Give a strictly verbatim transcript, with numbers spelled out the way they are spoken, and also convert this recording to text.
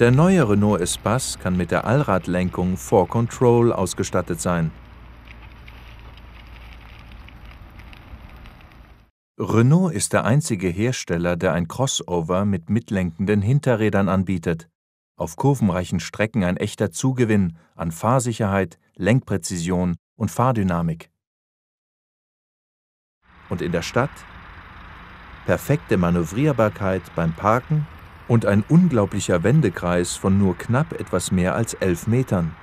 Der neue Renault Espace kann mit der Allradlenkung four control ausgestattet sein. Renault ist der einzige Hersteller, der ein Crossover mit mitlenkenden Hinterrädern anbietet. Auf kurvenreichen Strecken ein echter Zugewinn an Fahrsicherheit, Lenkpräzision und Fahrdynamik. Und in der Stadt? Perfekte Manövrierbarkeit beim Parken und ein unglaublicher Wendekreis von nur knapp etwas mehr als elf Metern.